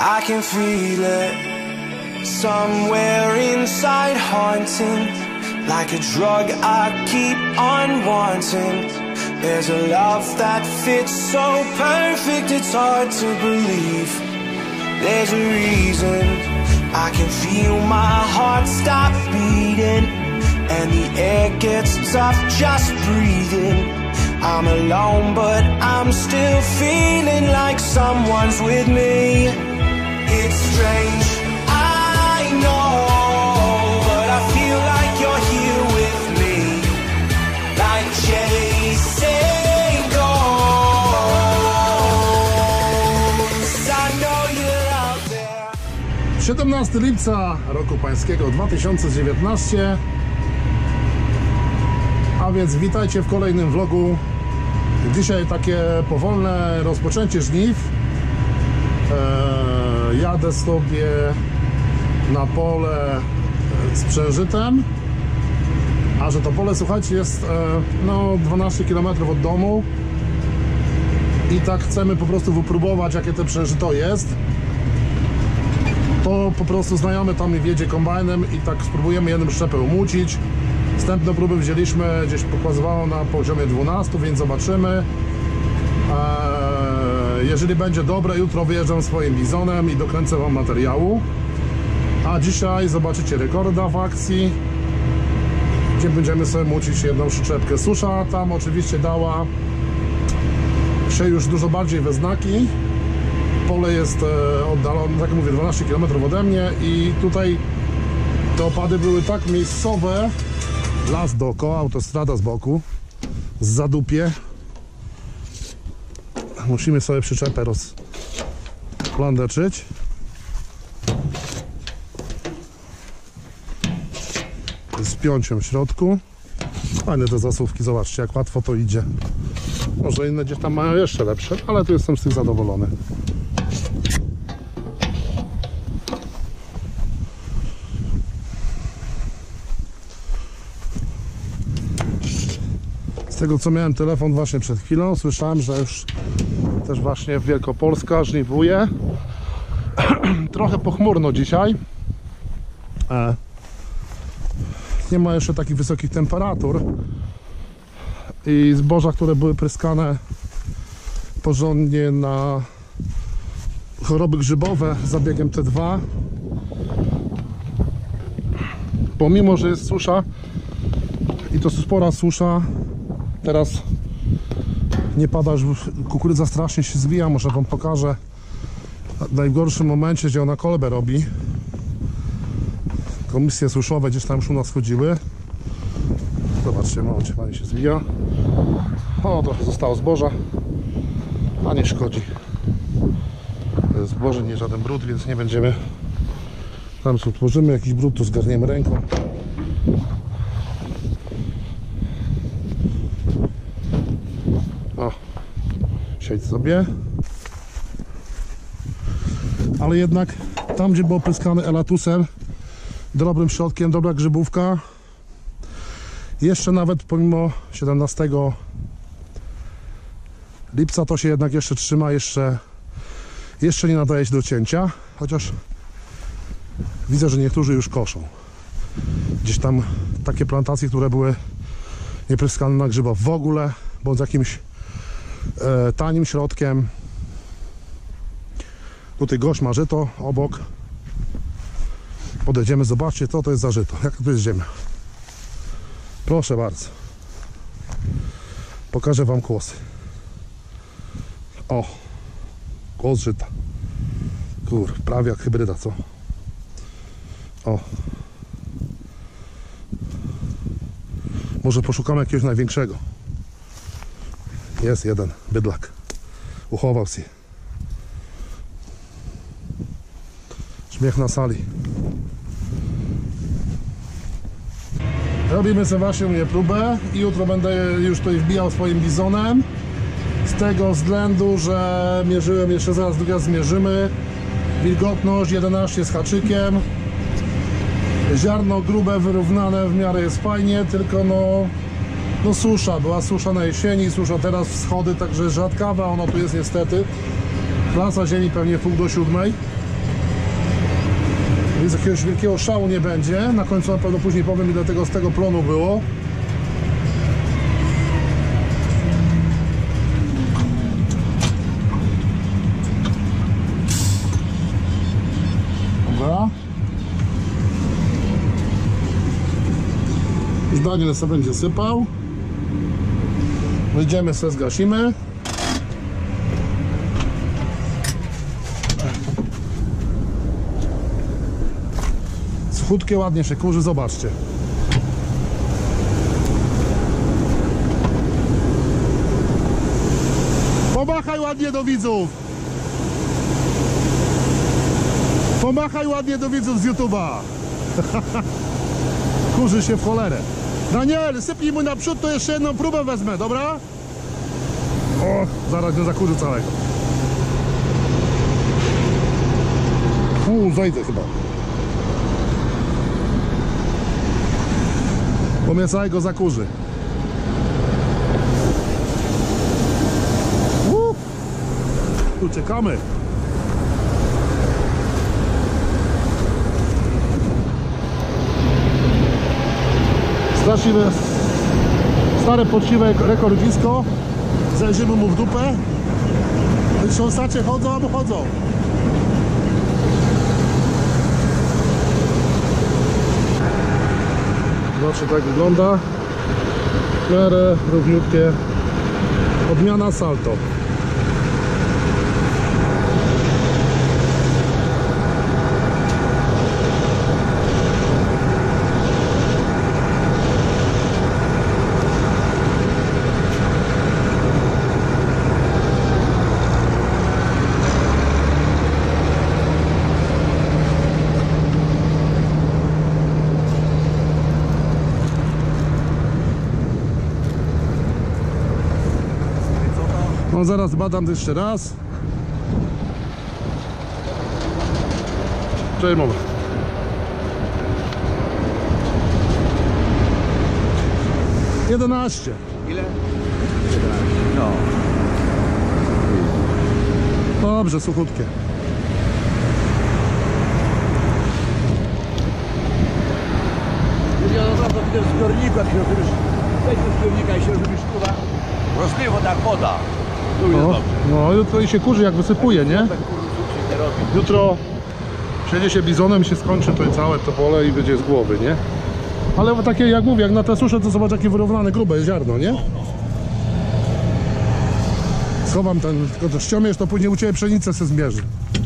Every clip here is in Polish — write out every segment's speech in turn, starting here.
I can feel it somewhere inside, haunting like a drug I keep on wanting. There's a love that fits so perfect, it's hard to believe. There's a reason I can feel my heart stop beating, and the air gets tough just breathing. I'm alone but I'm still feeling like someone's with me. It's strange, I know, but I feel like you're here with me, like chasing ghosts. I know you're out there. 17 lipca roku pańskiego 2019. A więc witajcie w kolejnym vlogu. Dzisiaj takie powolne rozpoczęcie żniw. Jadę sobie na pole z przężytem. A że to pole, słuchajcie, jest no 12 km od domu. I tak chcemy po prostu wypróbować, jakie te przężyto jest. To po prostu znajomy tam wiedzie kombajnem i tak spróbujemy jednym szczepem umucić. Wstępne próby wzięliśmy, gdzieś pokazywało na poziomie 12, więc zobaczymy. Jeżeli będzie dobre, jutro wyjeżdżam swoim bizonem i dokręcę wam materiału. A dzisiaj zobaczycie rekorda w akcji, gdzie będziemy sobie mucić jedną szczepkę. Susza tam oczywiście dała się już dużo bardziej we znaki. Pole jest oddalone, tak jak mówię, 12 km ode mnie i tutaj te opady były tak miejscowe. Las dookoła, autostrada z boku, z zadupie. Musimy sobie przyczepę rozplandeczyć. Z piącią w środku. Fajne te zasuwki, zobaczcie jak łatwo to idzie. Może inne gdzieś tam mają jeszcze lepsze, ale tu jestem z tych zadowolony. Z tego co miałem telefon właśnie przed chwilą, słyszałem, że już też właśnie Wielkopolska żniwuje. Trochę pochmurno dzisiaj. Nie ma jeszcze takich wysokich temperatur. I zboża, które były pryskane porządnie na choroby grzybowe zabiegiem T2, pomimo że jest susza i to spora susza, teraz nie pada, kukurydza strasznie się zwija. Może wam pokażę w najgorszym momencie, gdzie ona kolbę robi. Komisje suszowe gdzieś tam już u nas chodziły. Zobaczcie, momencie pani się zwija. O, trochę zostało zboża, a nie szkodzi. To jest zboże, nie żaden brud, więc nie będziemy. Tam sobie tworzymy jakiś brud, to zgarniemy ręką. O, siedź sobie. Ale jednak tam, gdzie było pryskane elatusem, dobrym środkiem, dobra grzybówka, jeszcze nawet pomimo 17 lipca to się jednak jeszcze trzyma, jeszcze nie nadaje się do cięcia, chociaż widzę, że niektórzy już koszą. Gdzieś tam takie plantacje, które były niepryskane na grzyba w ogóle, bądź jakimś tanim środkiem. Tutaj gość ma żyto obok. Podejdziemy, zobaczcie, co to jest za żyto, jaka to jest ziemia. Proszę bardzo. Pokażę wam kłosy. O, kłos żyta. Kur, prawie jak hybryda, co? O. Może poszukamy jakiegoś największego. Jest jeden bydlak. Uchował się. Śmiech na sali. Robimy sobie właśnie u mnie próbę i jutro będę już tutaj wbijał swoim bizonem. Z tego względu, że mierzyłem, jeszcze zaraz drugi raz zmierzymy. Wilgotność 11 z haczykiem. Ziarno grube, wyrównane, w miarę jest fajnie, tylko no susza, była susza na jesieni, susza teraz, wschody, także rzadkawa, ono tu jest niestety. Klasa ziemi pewnie pół do 7. Więc jakiegoś wielkiego szału nie będzie. Na końcu na pewno później powiem, ile tego z tego plonu było. Dobra. Już Daniel sobie będzie sypał. Wyjdziemy, sobie zgasimy. Suchutkie, ładnie się kurzy, zobaczcie. Pomachaj ładnie do widzów. Pomachaj ładnie do widzów z YouTube'a. Kurzy się w cholerę. Daniel, sypnij mu naprzód, to jeszcze jedną próbę wezmę, dobra? O, zaraz nie zakurzy całego. Zajdę chyba. Bo mnie całego zakurzy. Uciekamy. Straszliwe, stare poczciwe rekordzisko. Zajrzymy mu w dupę. Trząsacze chodzą albo chodzą. Zobaczcie, tak wygląda. W miarę równiutkie. Odmiana salto. No zaraz badam jeszcze raz. Cześć, moment. Jedenaście. Ile? 11. No. Dobrze, suchutkie. Ja naprawdę w tym zbiorniku, jak się rozumiesz, weź do zbiornika i się rozumiesz, kurwa, rozpływa tak woda. Tu jest dobrze. No jutro i się kurzy, jak wysypuje, nie? Tak kurwa się nie robi. Jutro przyjedzie się bizonem i się skończy to całe to pole i będzie z głowy, nie? Ale takie, jak mówię, jak na te susze, to zobacz, jakie wyrównane, grube ziarno, nie? Schowam ten, tylko to ściąmiesz, to później u Ciebie pszenicę se zmierzy.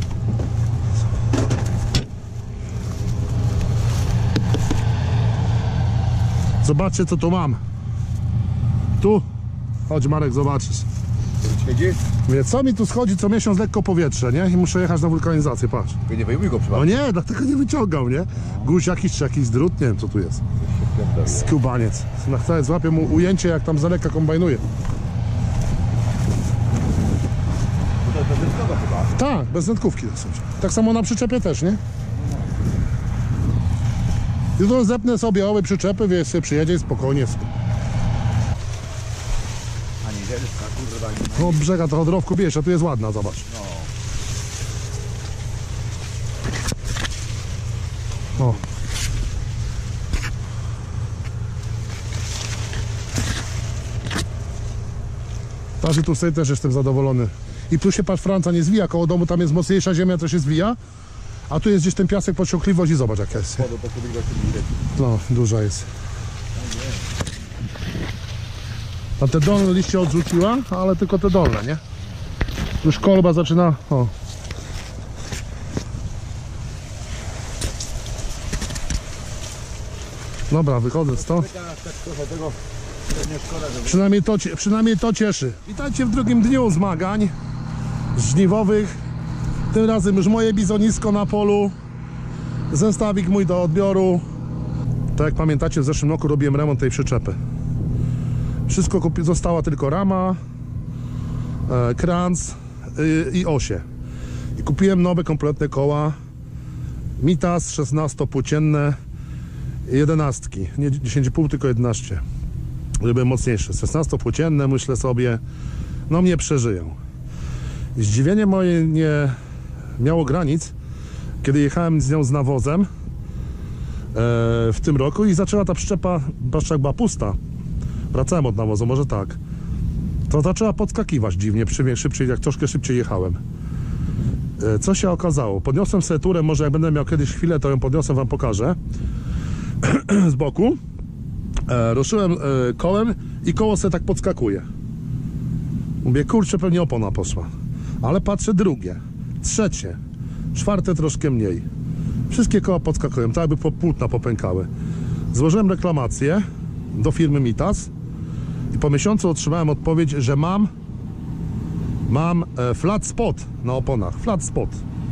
Zobaczcie, co tu mam. Tu. Chodź, Marek, zobaczysz. Siedzi? Mówię, co mi tu schodzi co miesiąc lekko powietrze, nie? I muszę jechać na wulkanizację, patrz. Nie wyjmuj go No przypadkiem. nie, dlatego nie wyciągał, nie? Guś jakiś czy jakiś drut, nie wiem co tu jest. Skubaniec. Na chwilę złapię mu ujęcie, jak tam z daleka kombajnuje. To jest bezwzględna chyba. Tak, bez wędkówki dosyć. Tak samo na przyczepie też, nie? Jutro zepnę sobie owe przyczepy, wiesz, sobie przyjedzie i spokojnie. Ani zielska, kurwa, nie ma. Od brzega to od rowku bierz, a tu jest ładna, zobacz. O. Także tu sobie też jestem zadowolony. I tu się patrz, Franca nie zwija, koło domu tam jest mocniejsza ziemia, to się zwija. A tu jest gdzieś ten piasek, podciągliwość i zobacz jaka jest. Wodą po sobie widać. No, duża jest. A te dolne liście odrzuciła, ale tylko te dolne, nie? Już kolba zaczyna, o. Dobra, wychodzę stąd. Przynajmniej to cieszy. Witajcie w drugim dniu zmagań żniwowych. Tym razem już moje bizonisko na polu. Zestawik mój do odbioru. Tak jak pamiętacie, w zeszłym roku robiłem remont tej przyczepy. Wszystko została tylko rama, kranc i osie. I kupiłem nowe, kompletne koła Mitas 16-płócienne 11, nie 10,5 tylko 11, żeby mocniejsze. 16-płócienne, myślę sobie, no mnie przeżyją. Zdziwienie moje nie miało granic, kiedy jechałem z nią z nawozem w tym roku i zaczęła ta przyczepa, patrz jak była pusta, wracałem od nawozu, może tak, to zaczęła podskakiwać dziwnie, szybciej, jak troszkę szybciej jechałem. Co się okazało? Podniosłem sobie turę, może jak będę miał kiedyś chwilę, to ją podniosę, wam pokażę z boku. Ruszyłem kołem i koło sobie tak podskakuje. Mówię, kurczę, pewnie opona poszła. Ale patrzę, drugie, trzecie, czwarte troszkę mniej. Wszystkie koła podskakują, tak jakby płótna popękały. Złożyłem reklamację do firmy Mitas i po miesiącu otrzymałem odpowiedź, że mam flat spot na oponach. Flat spot.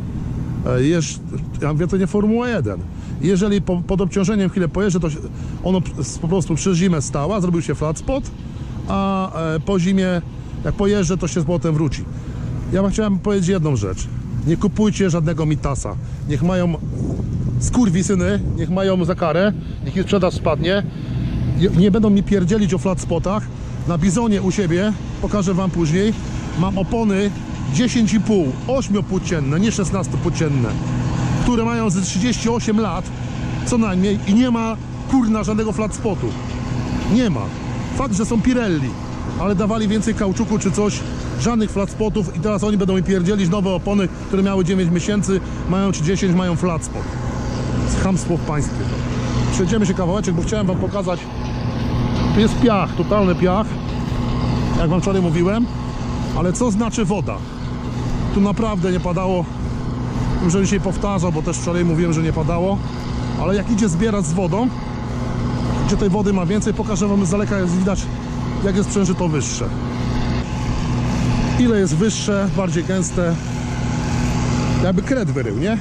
Ja mówię, to nie Formuła 1. Jeżeli pod obciążeniem chwilę pojeżdżę, to ono po prostu przez zimę stała, zrobił się flat spot, a po zimie, jak pojeżdżę, to się z powrotem wróci. Ja wam chciałem powiedzieć jedną rzecz. Nie kupujcie żadnego Mitasa. Niech mają skurwisyny, niech mają za karę, niech ich sprzedaż spadnie. Nie będą mi pierdzielić o flat spotach. Na Bizonie u siebie, pokażę wam później, mam opony 10,5, 8-płócienne, nie 16-płócienne, które mają ze 38 lat co najmniej i nie ma kurna żadnego flat spotu. Nie ma. Fakt, że są Pirelli, ale dawali więcej kauczuku czy coś, żadnych flat spotów i teraz oni będą mi pierdzielić nowe opony, które miały 9 miesięcy, mają czy 10, mają flat spot. Chamstwo w państwie. Przejdziemy się kawałeczek, bo chciałem wam pokazać. Tu jest piach, totalny piach, jak wam wczoraj mówiłem, ale co znaczy woda? Tu naprawdę nie padało, muszę dzisiaj powtarzał, bo też wczoraj mówiłem, że nie padało, ale jak idzie zbierać z wodą, gdzie tej wody ma więcej, pokażę wam z daleka, jest widać, jak jest przężyto wyższe. Ile jest wyższe, bardziej gęste, jakby kret wyrył, nie?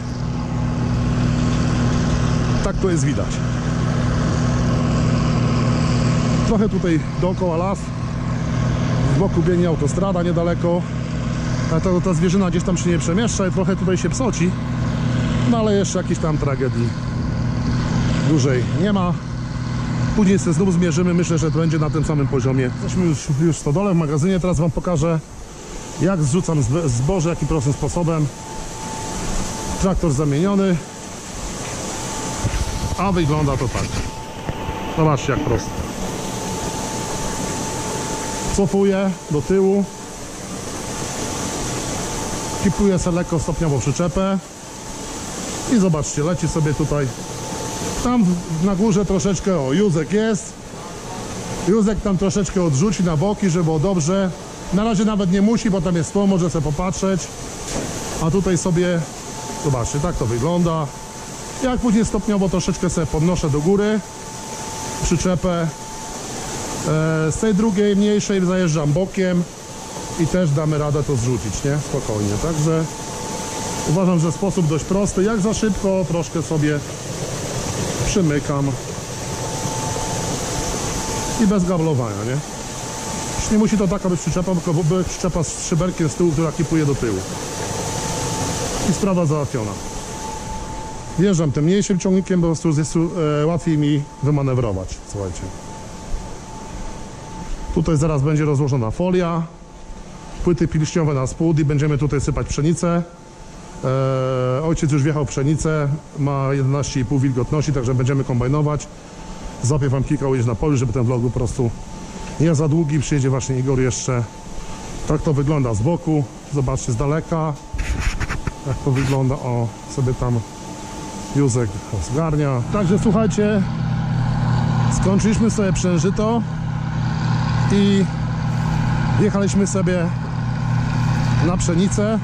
Tak to jest widać. Trochę tutaj dookoła las, z boku biegnie autostrada niedaleko, a ta zwierzyna gdzieś tam się nie przemieszcza i trochę tutaj się psoci, no ale jeszcze jakiejś tam tragedii dłużej nie ma. Później sobie znów zmierzymy, myślę, że to będzie na tym samym poziomie. Jesteśmy już w stodole, w magazynie, teraz wam pokażę, jak zrzucam zboże, jakim prostym sposobem. Traktor zamieniony, a wygląda to tak. Zobaczcie, jak prosto. Cofuję do tyłu, kipuję sobie lekko stopniowo przyczepę i zobaczcie, leci sobie tutaj. Tam na górze troszeczkę, o, Józek jest. Józek tam troszeczkę odrzuci na boki, żeby było dobrze. Na razie nawet nie musi, bo tam jest to, może sobie popatrzeć. A tutaj sobie, zobaczcie, tak to wygląda. Jak później stopniowo troszeczkę sobie podnoszę do góry przyczepę. Z tej drugiej, mniejszej, zajeżdżam bokiem i też damy radę to zrzucić, nie? Spokojnie. Także uważam, że sposób dość prosty. Jak za szybko, troszkę sobie przymykam i bez gablowania, nie? Już nie musi to taka być przyczepa, tylko być przyczepa z szyberkiem z tyłu, która kipuje do tyłu. I sprawa załatwiona. Wjeżdżam tym mniejszym ciągnikiem, bo po prostu jest łatwiej mi wymanewrować. Słuchajcie. Tutaj zaraz będzie rozłożona folia, płyty pilśniowe na spód i będziemy tutaj sypać pszenicę. Ojciec już wjechał pszenicę, ma 11,5 wilgotności, także będziemy kombinować. Złapię wam kilka ujęć na polu, żeby ten vlog po prostu nie za długi. Przyjedzie właśnie Igor jeszcze. Tak to wygląda z boku. Zobaczcie z daleka, jak to wygląda. O, sobie tam Józek zgarnia. Także słuchajcie, skończyliśmy sobie przężyto i wjechaliśmy sobie na pszenicę.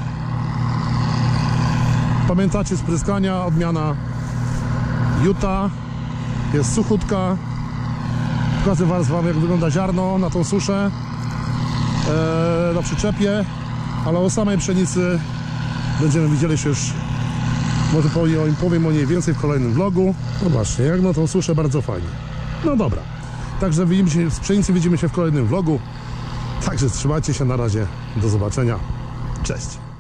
Pamiętacie spryskania, odmiana Utah, jest suchutka. Pokażę wam, jak wygląda ziarno na tą suszę na przyczepie, ale o samej pszenicy będziemy widzieli się już, może powiem o niej więcej w kolejnym vlogu. Zobaczcie, jak na tą suszę, bardzo fajnie. No dobra, także z pszenicy widzimy się w kolejnym vlogu. Także trzymajcie się, na razie, do zobaczenia, cześć.